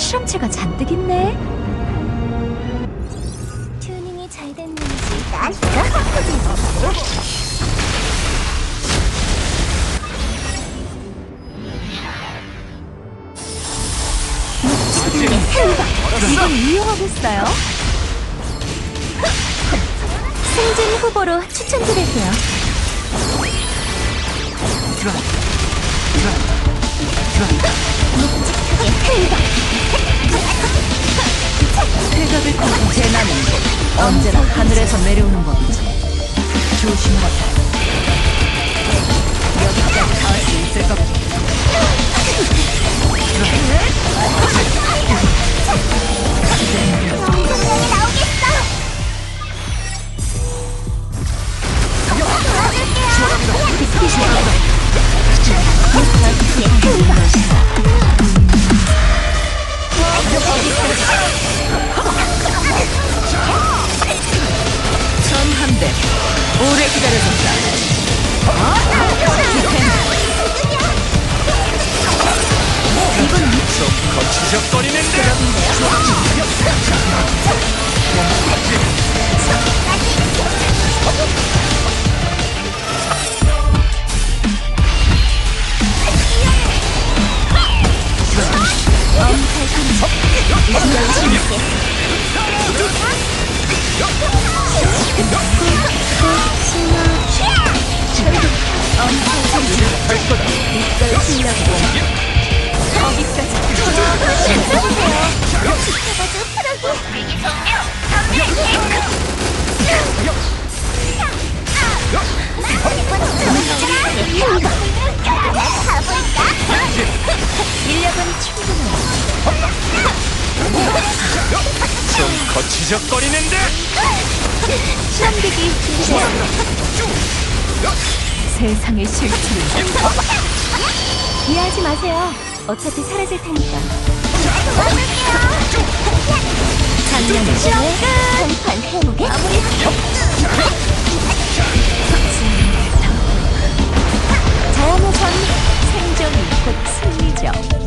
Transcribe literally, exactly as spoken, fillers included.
실험체가 잔뜩 있네. 튜닝이 잘 됐는지 나니까 확보지. 이건 유용하겠어요. 승진 후보로 추천드릴게요. 태각을 타고 재나는 것 언제나 하늘에서 내려오는 법이지. 조심하라. 여기까지 닿을 수 있을 것 같아. 엄청나게 나오겠어. 전함대 오래 기다려줬다. 이건 좀 거치적거리는데. 인력은 충분해. 좀 거치적거리는데. 실험기기 준비돼요. 세상의 실체를 이해하지 마세요. 어차피 사라질 테니까. 장난이 실험 끝. 한판 해보게. 자연의 전 생존이 곧 승리죠.